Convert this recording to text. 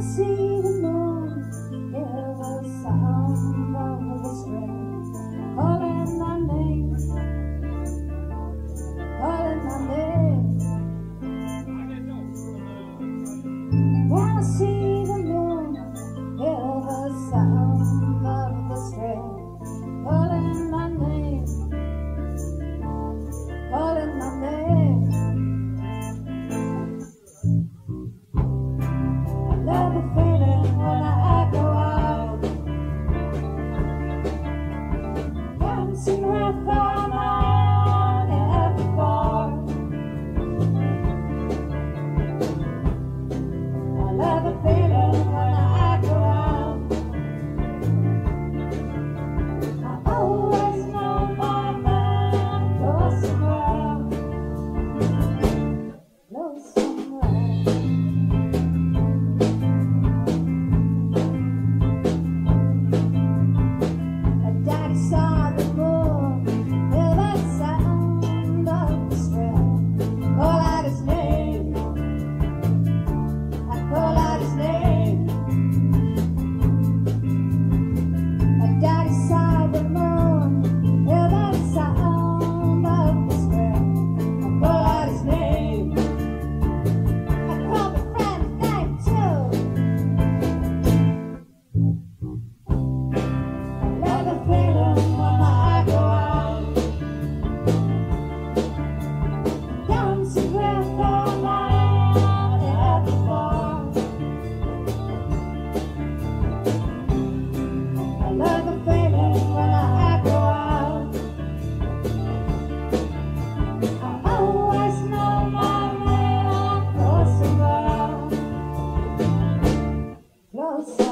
see the moon, hear the sound of the stream, calling my name, calling my name. Wanna see the moon, hear the sound of the stream, calling my name, calling my name. Love the feeling when I go out, dancing with all night at the bar. I love the feeling when I go out. I always know my man goes somewhere, goes somewhere. Saw the moon, hear the sound of the stream, call out his name, I call out his name. My daddy saw the moon, hear the sound of the stream, I call out his name. I call my friend's name too. I love the feeling when I go out, dancing with all night at the bar. I love the feeling when I go out. I always know my man goes somewhere, closer.